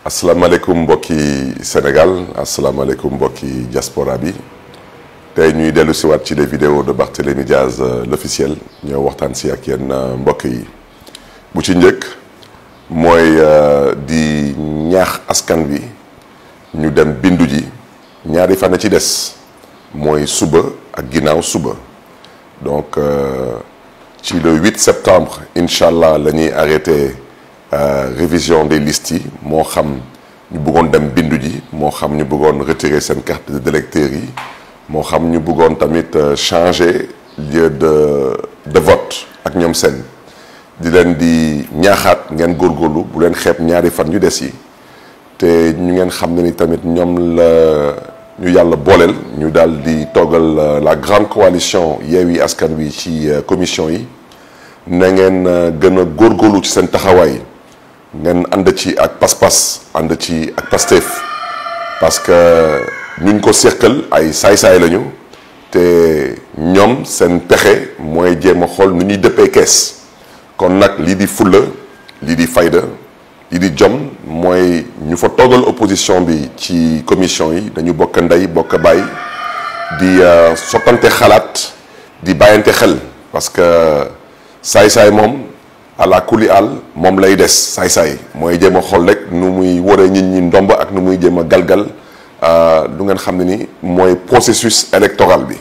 asalaamaaleykum mbokki Sénégal asalaamaaleykum mbokki diaspora bi tey ñuy dellu si waat ci les vidéos de Barthélémy Diaz l'officiel ñoo waxtaan si ak yéen mbokk yi bu ci njëkk mooy di ñaax askan bi ñu dem bindu ji ñaari fan ci des mooy suba ak ginnaaw suba donc ci le 8 septembre incha allah la ñuy arrêté révision des listes yi moo xam ñu bëggoon dem bindu ji moo xam ñu bëggoon retirer seen carte d'électeur yi moo xam ñu bëggoon tamit changer lieu de vote ak ñoom seen di leen di ñaaxaat ngeen góorgóorlu bu leen xeeb ñaari fan yu des yi te ñu ngeen xam ne ni tamit ñoom la ñu yàlla booleel ñu daal di toggal la grande coalition Yewwi Askan Wi ci commission yi na ngeen gën a góorgóorlu ci seen taxawaay ngeen ànd ci ak pas-pas ànd ci ak Pastef parce que ñuñ ko seqal ay saay-saay lañu te ñoom seen pexe mooy jéem a xool nu ñuy dëppee kees kon nag lii di fulla lii di fayda lii di jom mooy ñu fa toogal opposition bi ci commission yi dañu bokk ndey bokk baay di sottante xalaat di bàyyante xel parce que saay-saay moom ala kuli al moom lay des saay-saay mooy jéem a xool rek nu muy waree nit ñi ndomb ak nu muy jéem a galgal lu ngeen xam ne ni mooy processus électoral bi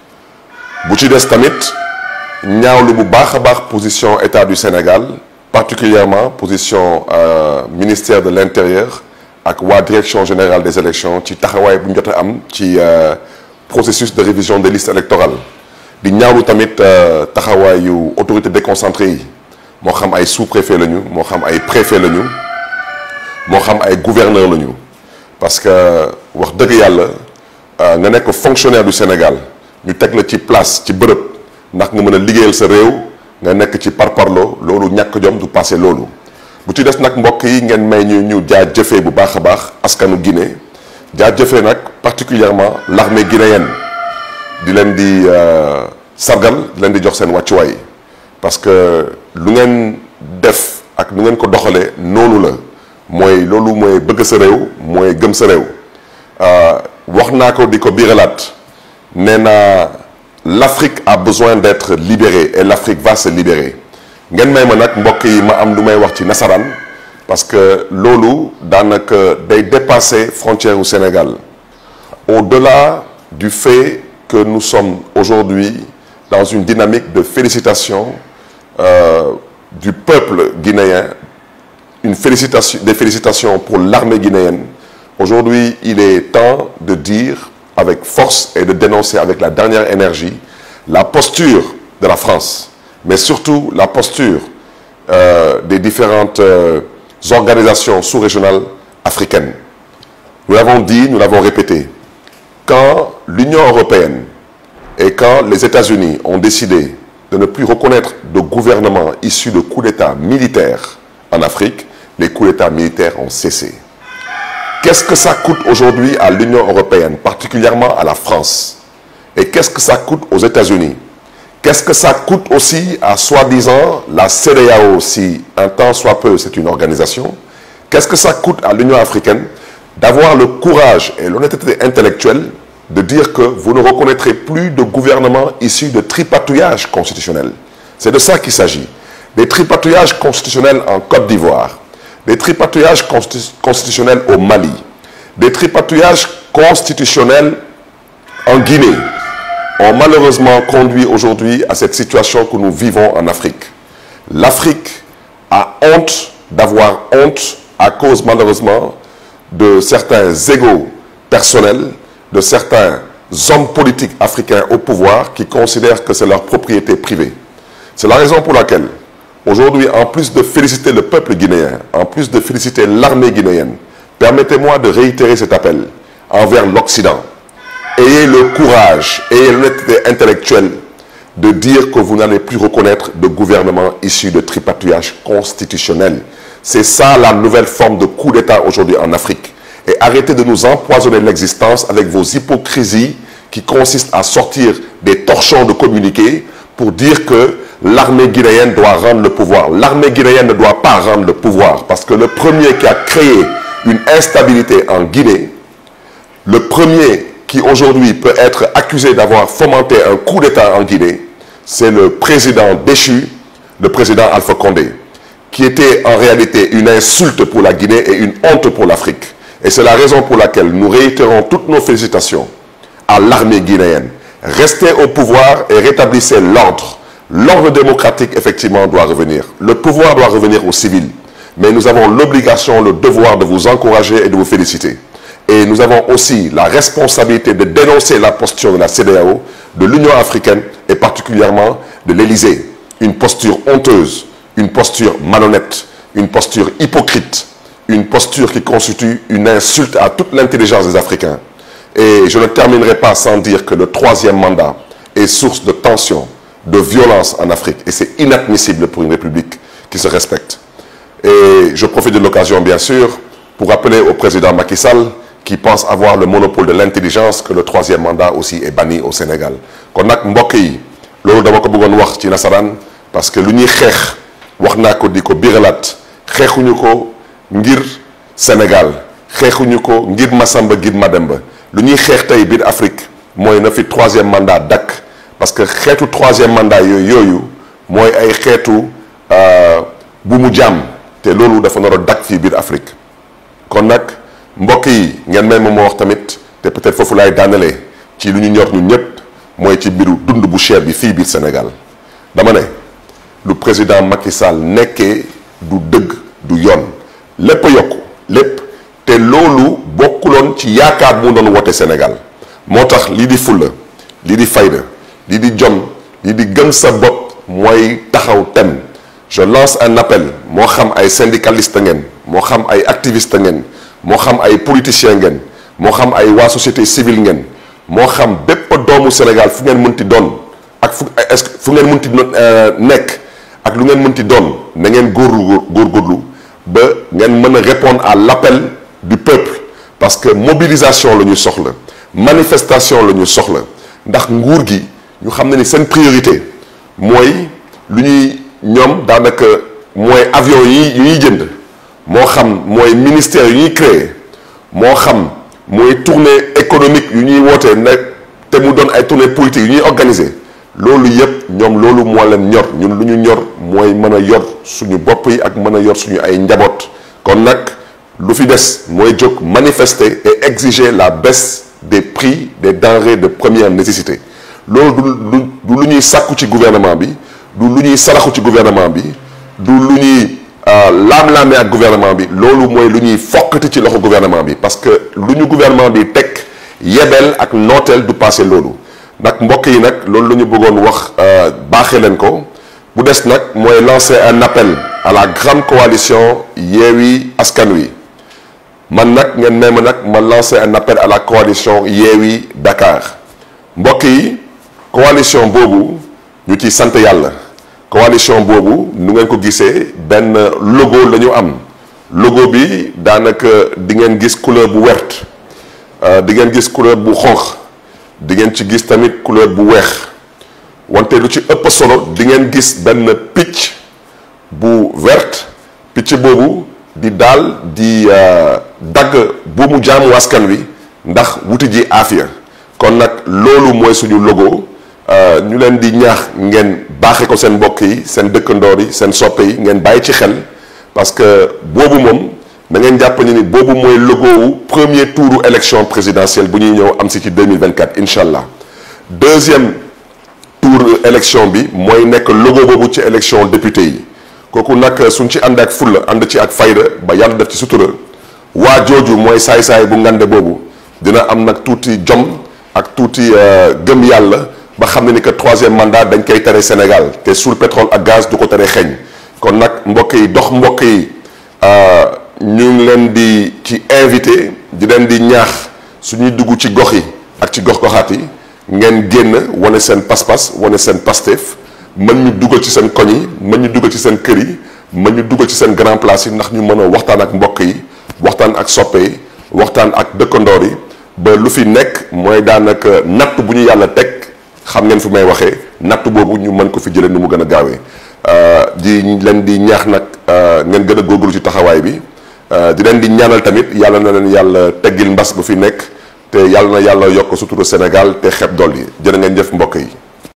bu ci des tamit ñaawlu bu baax a baax position état du Sénégal particulièrement position ministère de l'intérieur ak waa direction générale des élections ci taxawaay bu ñu jot a am ci processus de révision des listes électorales di ñaawlu tamit taxawaayu autorité déconcentrée yi moo xam ay sous-préfet lañu moo xam ay préfet lañu moo xam ay gouverneur lañu parce que wax dëgg yàlla nga nekk fonctionnaire du Sénégal ñu teg la ci place ci bërëb ndax nga mën a liggéeyal sa réew nga nekk ci parparloo loolu ñàkk jom du passé loolu bu ci des nag mbokk yi ngeen may ñu jaajëfee bu baax a baax askanu Guinée jaajëfee nag particulièrement l'armée guinéenne di leen di sargal di leen di jox seen wàccuwaay parce que lu ngeen def ak lu ngeen ko doxalee noonu la mooy loolu mooy bëgg sa réew mooy gëm sa réew wax naa ko di ko biiralaat nee naa l'Afrique a besoin d'être libérée et l'Afrique va se libérer ngeen may ma nag mbokk yi ma am lu may wax ci nasaraan parce que loolu daanaka day dépasser frontière u Sénégal au-delà du fait que nous sommes aujourd'hui dans une dynamique de félicitations du peuple guinéen, des félicitations pour l'armée guinéenne. Aujourd'hui, il est temps de dire avec force et de dénoncer avec la dernière énergie la posture de la France, mais surtout la posture des différentes organisations sous-régionales africaines. Nous l'avons dit, nous l'avons répété, quand l'Union européenne et quand les États-Unis ont décidé de ne plus reconnaître de gouvernement issu de coups d'État militaires en Afrique, les coups d'État militaires ont cessé. Qu'est-ce que ça coûte aujourd'hui à l'Union européenne, particulièrement à la France? Et qu'est-ce que ça coûte aux États-Unis? Qu'est-ce que ça coûte aussi à soi-disant la CEDEAO, si un temps soit peu c'est une organisation? Qu'est-ce que ça coûte à l'Union africaine d'avoir le courage et l'honnêteté intellectuelle de dire que vous ne reconnaîtrez plus de gouvernement issu de tripatouillage constitutionnel? C'est de ça qu'il s'agit. Des tripatouillages constitutionnels en Côte d'Ivoire, des tripatouillages constitutionnels au Mali, des tripatouillages constitutionnels en Guinée ont malheureusement conduit aujourd'hui à cette situation que nous vivons en Afrique. L'Afrique a honte d'avoir honte à cause malheureusement de certains égos personnels, de certains hommes politiques africains au pouvoir qui considèrent que c'est leur propriété privée. C'est la raison pour laquelle, aujourd'hui, en plus de féliciter le peuple guinéen, en plus de féliciter l'armée guinéenne, permettez-moi de réitérer cet appel envers l'Occident. Ayez le courage, ayez l'honnêteté intellectuelle de dire que vous n'allez plus reconnaître de gouvernement issu de tripatouillage constitutionnel. C'est ça la nouvelle forme de coup d'État aujourd'hui en Afrique. Et arrêtez de nous empoisonner l'existence avec vos hypocrisies qui consistent à sortir des torchons de communiqués pour dire que l'armée guinéenne doit rendre le pouvoir. L'armée guinéenne ne doit pas rendre le pouvoir parce que le premier qui a créé une instabilité en Guinée, le premier qui aujourd'hui peut être accusé d'avoir fomenté un coup d'État en Guinée, c'est le président déchu, le président Alpha Condé, qui était en réalité une insulte pour la Guinée et une honte pour l'Afrique. Et c'est la raison pour laquelle nous réitérons toutes nos félicitations à l'armée guinéenne. Restez au pouvoir et rétablissez l'ordre. L'ordre démocratique, effectivement, doit revenir. Le pouvoir doit revenir aux civils. Mais nous avons l'obligation, le devoir de vous encourager et de vous féliciter. Et nous avons aussi la responsabilité de dénoncer la posture de la CEDEAO, de l'Union africaine et particulièrement de l'Élysée. Une posture honteuse, une posture malhonnête, une posture hypocrite, une posture qui constitue une insulte à toute l'intelligence des Africains. Et je ne terminerai pas sans dire que le troisième mandat est source de tension, de violence en Afrique. Et c'est inadmissible pour une république qui se respecte. Et je profite de l'occasion, bien sûr, pour rappeler au président Macky Sall, qui pense avoir le monopole de l'intelligence, que le troisième mandat aussi est banni au Sénégal. kon nag mbokk yi loolu dama ko bëggoon wax ci nasaraan parce que lu ñuy xeex wax naa ko di ko biralaat xeexuñu ko ngir Sénégal xeexuñu ko ngir Masamba ngir Mademba lu ñuy xeex tey biir Afrique mooy na fi troisième mandat dakk parce que xeetu troisième mandat yooyu mooy ay xeetu bu mu jàmm te loolu dafa nar a dakk fii biir Afrique kon nag mbokk yi ngeen may ma wax tamit te peut-être foofu laay daanalee ci lu ñu ñor ñun ñëpp mooy ci mbiru dund bu cher bi fii biir Sénégal dama ne lu président Macky Sall nekkee du dëgg du yoon lépp a yokku lépp te loolu bokkuloon ci yaakaar bu doon wote Sénégal moo tax lii di fulla lii di fayda lii di jom lii di gëm sa bopp mooy taxaw tem je lance un appel moo xam ay syndicaliste ngeen moo xam ay activiste ngeen moo xam ay politiciens ngeen moo xam ay waa société civile ngeen moo xam bépp doomu Sénégal fu ngeen mënti doon ak fu ngeen mënti nekk ak lu ngeen mënti doon na ngeen góorgóorlu ba ngeen mën a répondre à l'appel du peuple parce que mobilisation la ñu soxla manifestation la ñu soxla ndax nguur gi ñu xam ne ni seen priorité mooy lu ñuy ñoom daanaka mooy avion yi ñuy jënd moo xam mooy ministère yu ñuy créer moo xam mooy tournée économique yu ñuy wootee nag te mu doon ay tournée politique yu ñuy organiser loolu yëpp ñoom loolu moo leen ñor ñun lu ñu ñor mooy mën a yor suñu bopp yi ak mën a yor suñu ay njaboot kon nag lu fi des mooy jóg manifester et exiger la baisse des prix des denrées de première nécessité loolu du lu ñuy sàkku ci gouvernement bi du lu ñuy saraxu ci gouvernement bi du lu ñuy laam-laamee ak gouvernement bi loolu mooy lu ñuy fokkati ci loxo gouvernement bi parce que lu ñu gouvernement bi teg yebeel ak nooteel du passé loolu nag mbokk yi nag loolu la ñu bëggoon wax baaxee leen ko bu des nag mooy lancer un appel à la grande coalition Yewwi Askan Wi man nag ngeen may ma nag ma lancer un appel à la coalition Yewwi Dakar mbokk yi coalition boobu ñu ciy sant yàlla coalition boobu nu ngeen ko gisee benn logo la ñu am logo bi daanaka di ngeen gis couleur bu verte di ngeen gis couleur bu xonq di ngeen ci gis tamit couleur bu weex wante lu ci ëpp solo di ngeen gis benn picc bu verte picc boobu di daal di dagg bu mu jaamu askan wi ndax wuti ji aafiya kon nag loolu mooy suñu logo ñu leen di ñaax ngeen baaxee ko seen mbokk yi seen dëkkandoor yi seen soppe yi ngeen bàyyi ci xel parce que boobu moom da ngeen jàpp ni boobu mooy logo wu premier touru élection présidentielle bu ñuy ñëw am si ci 2024 incha allah deuxième tour élection bi mooy nekk logo boobu ci élection député yi kooku nag suñ ci ànd ak fulla ànd ci ak fayda ba yàlla def ci sutura waa jooju mooy saay-saay bu ngande boobu dina am nag tuuti jom ak tuuti gëm yàlla ba xam ne ni que troisième mandat dañ koy tere Sénégal te suul pétrole ak gaz du ko tere xeeñ kon nag mbokk yi dox mbokk yi ñu ngi leen di ci invité di leen di ñaax suñuy dugg ci gox yi ak ci gox-goxaat yi ngeen génn wane seen pas-pas wane seen Pastef mën ñu dugal ci seen koñ yi mën ñu dugal ci seen kër yi mën ñu dugal ci seen grand place yi ndax ñu mën a waxtaan ak mbokk yi waxtaan ak soppe yi waxtaan ak dëkkandoor yi ba lu fi nekk mooy daanaka natt bu ñu yàlla teg xam ngeen fi may waxee natt boobu ñu mën ko fi jëlee ni mu gën a gaawee di leen di ñaax nag ngeen gën a góorgóorlu ci taxawaay bi di leen di ñaanal tamit yàlla na leen yàlla teggil mbas bu fi nekk te yàlla na yàlla yokk sutura Sénégal te xeb dolli jërë ngeen jëf mbokk yi.